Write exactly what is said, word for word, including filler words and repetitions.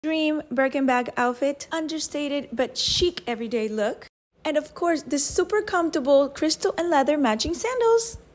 dream Birkin bag outfit, understated but chic everyday look, and of course the super comfortable crystal and leather matching sandals.